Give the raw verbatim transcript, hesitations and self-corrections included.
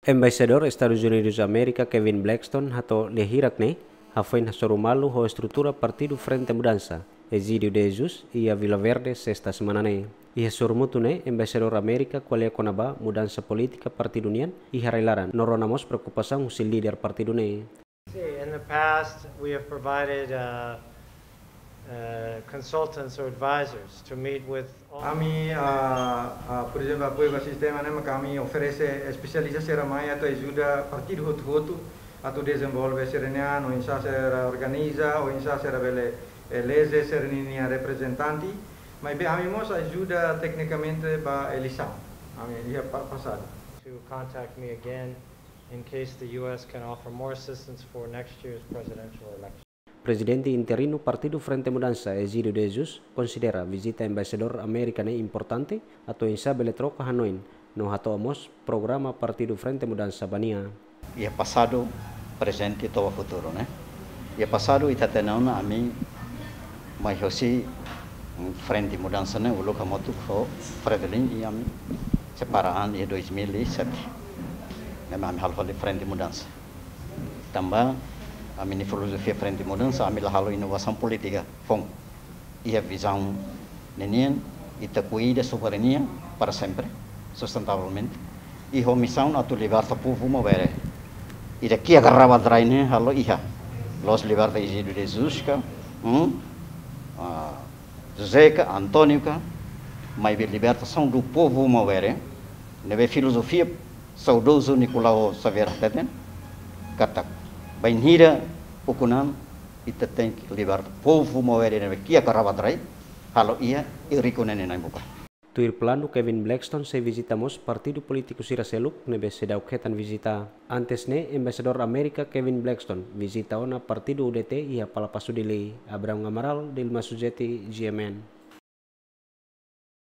Embaixador Estados Unidos da América Kevin Blackstone hato lehirakne hafain hasorumalu ho estrutura Partido Frente Mudança, Egídio de Jesus e a Vila Verde sexta semana ne. E hasormutune Embaixador América qual é conaba mudança política Partido União e harailaran noronamos preocupação o líder Partido ne. In the past, we have provided uh, uh, consultants or advisors to meet with all Kami, uh, uh, por exemplo, apoio ao sistema, né, kami oferece especialização ramai atau ajuda partido hotu-hotu atau desenvolve serenian, ou insa sera organiza, ou insa sera bele leze serenia representanti, mas be kami mos ajuda tecnicamente para eleição, kami dia passado. to contact me again in case the U S can offer more assistance for next year's presidential election. Presidente interino Partido Frente Mudança, Egídio de Jesus, considera visita Embaixador América ne importante atau insa bele troca Hanoi no hato amos programa Partido Frente Mudança Bania. E passado, presente e todo futuro, né? E passado ita tenona a mim, mas hoje Frente Mudança né, o local motu ho Fredelin e a mim separaan em dois mil e sete. Né, a mim halfal Frente Mudança. Também a minha filosofia Frente Mudança, a mim halo inovação política, fong. E a visão nenien ita cuida soberania para sempre, sustentavelmente. E a missão a tu libertar o povo mover. E daqui agarrava atrás né, halo iha. Los liberta Egídio de Jesus, ka, hum, uh, José, ka, Antônio, ka, mas a libertação do povo mover. Neve filosofia saudoso Nicolau Xavier Teten, kata bainhira ukunan ita tem que libertar o povo mover neve kia agarrava atrás, halo ia e rikunen na buka. Tuir plano Kevin Blackstone se visitamos partido político Siraseluk nebe sedauketan visita. Antes ne Embaixador América Kevin Blackstone visita ona partido U D T e a Palapasudili Abraham Amaral del Masujeti G M N.